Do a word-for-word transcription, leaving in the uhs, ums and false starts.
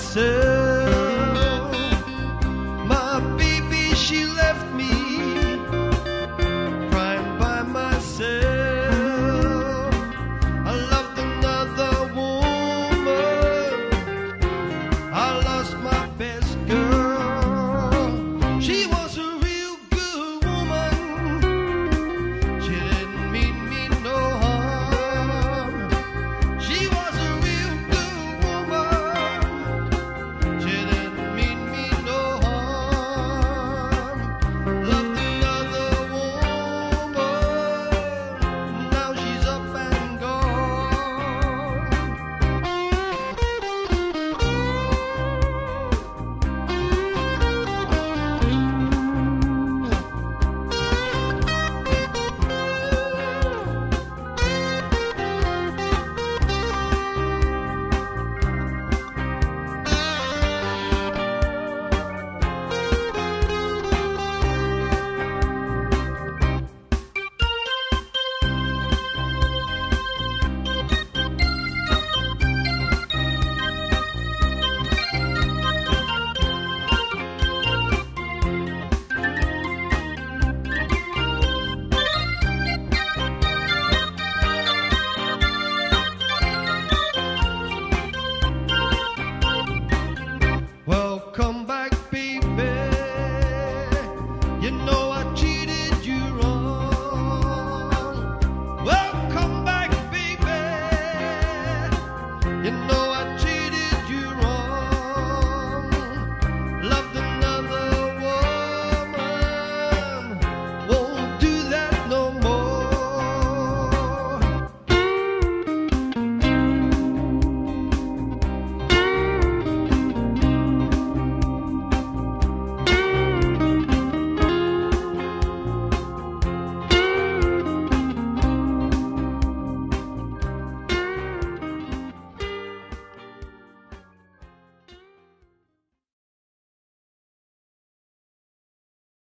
myself. My baby, she left me crying by myself. I loved another woman, I lost my best girl. She was a real good woman, she didn't mean me no harm. She was a real good woman, she didn't mean me no harm. Loved another woman, now she's up and gone. Well, come back, baby. You know I cheated you wrong. Well, come back, baby. You know